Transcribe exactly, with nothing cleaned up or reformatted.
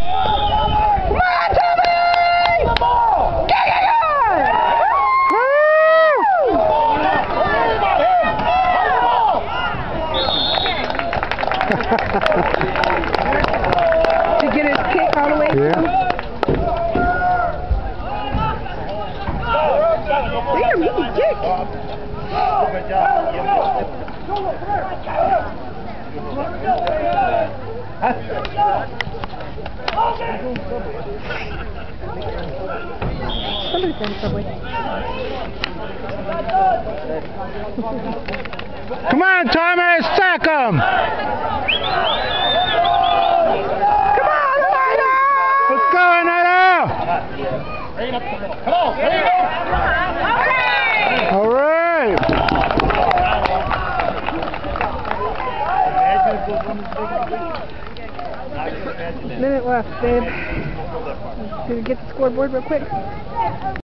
Did you get his kick all the way through? Yeah. Damn, he can kick. Somebody's in Subway. Come on, Thomas, sack him! Come on, Lionel! Let's go, Anita! Come on, there you go! All right! Minute left, babe. Gonna get the scoreboard real quick.